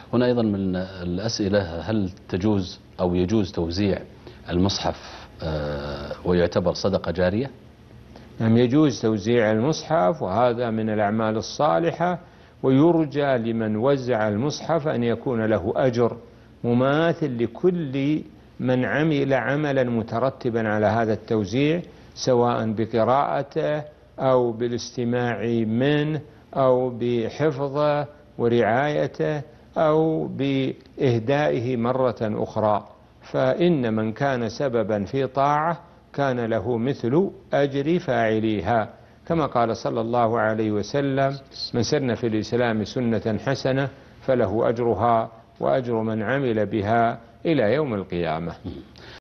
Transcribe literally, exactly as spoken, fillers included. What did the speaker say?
هنا أيضا من الأسئلة: هل تجوز أو يجوز توزيع المصحف ويعتبر صدقة جارية؟ نعم، يجوز توزيع المصحف، وهذا من الأعمال الصالحة، ويرجى لمن وزع المصحف أن يكون له أجر مماثل لكل من عمل عملا مترتبا على هذا التوزيع، سواء بقراءته أو بالاستماع منه أو بحفظه ورعايته أو بإهدائه مرة أخرى. فإن من كان سببا في طاعة كان له مثل أجر فاعليها، كما قال صلى الله عليه وسلم: من سن في الإسلام سنة حسنة فله أجرها وأجر من عمل بها إلى يوم القيامة.